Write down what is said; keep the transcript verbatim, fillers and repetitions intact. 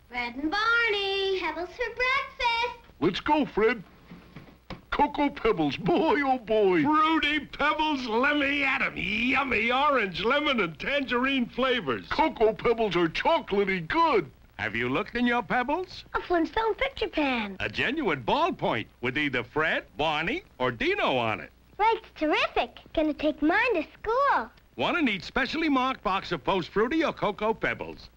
Fred and Barney, Pebbles for breakfast. Let's go, Fred. Cocoa Pebbles, boy, oh boy. Fruity Pebbles, let me at 'em. Yummy orange, lemon, and tangerine flavors. Cocoa Pebbles are chocolatey good. Have you looked in your Pebbles? A Flintstone picture pen. A genuine ballpoint with either Fred, Barney, or Dino on it. Frank's terrific. Gonna take mine to school. Want a neat, specially marked box of Post Fruity or Cocoa Pebbles?